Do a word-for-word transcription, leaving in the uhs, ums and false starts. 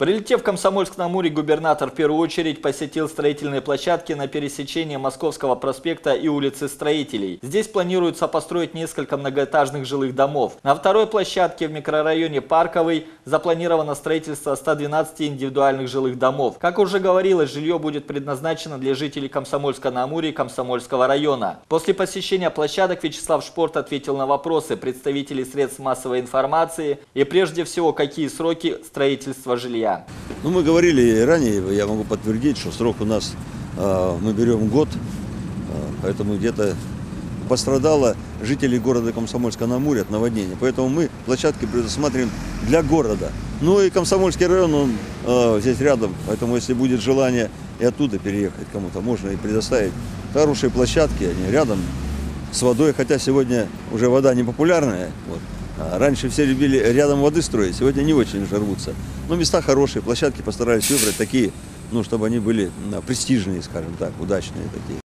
Прилетев в Комсомольск-на-Амуре, губернатор в первую очередь посетил строительные площадки на пересечении Московского проспекта и улицы Строителей. Здесь планируется построить несколько многоэтажных жилых домов. На второй площадке в микрорайоне Парковый запланировано строительство ста двенадцати индивидуальных жилых домов. Как уже говорилось, жилье будет предназначено для жителей Комсомольска-на-Амуре и Комсомольского района. После посещения площадок Вячеслав Шпорт ответил на вопросы представителей средств массовой информации и прежде всего, какие сроки строительства жилья. Ну, мы говорили ранее, я могу подтвердить, что срок у нас, э, мы берем год, э, поэтому где-то пострадало жителей города Комсомольска-на-Амуре от наводнения. Поэтому мы площадки предусматриваем для города. Ну и Комсомольский район, он э, здесь рядом, поэтому если будет желание и оттуда переехать кому-то, можно и предоставить хорошие площадки, они рядом с водой, хотя сегодня уже вода не популярная. Вот. Раньше все любили рядом воды строить, сегодня не очень уже рвутся. Но места хорошие, площадки постарались выбрать такие, ну, чтобы они были престижные, скажем так, удачные такие.